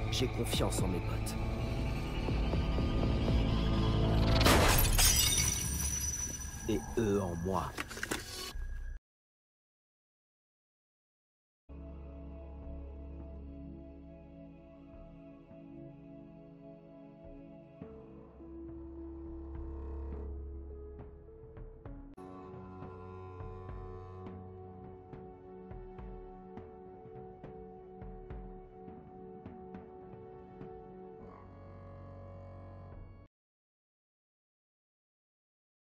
J'ai confiance en mes potes. Et eux en moi.